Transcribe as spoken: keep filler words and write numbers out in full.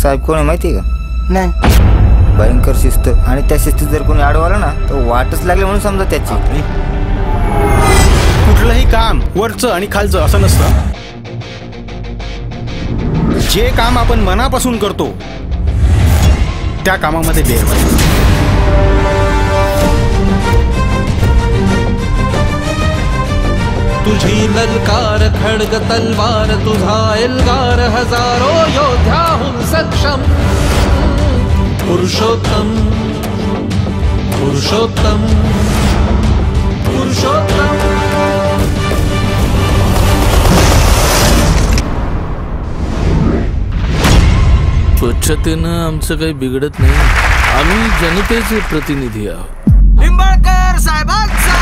साहेब कोण आहे माहिती आहे का? नाही. भयंकर शिस्त, आणि त्या शिस्तीत जर कोणी अडवलं ना तर वाटच लागली म्हणून समजा त्याची. कुठलंही काम वरचं आणि खालचं असं नसतं. जे काम आपण मनापासून करतो त्या कामामध्ये देव आहे. तुझी ललकार खड्ग तलवार, तुझा एल्गार हजारो योद्ध्याहून सक्षम. पुरुषोत्तम पुरुषोत्तम पुरुषोत्तम. स्वच्छतेनं आमचं काही बिघडत नाही. आम्ही जनतेचे प्रतिनिधी आहोत. निंबाळकर साहेबांचा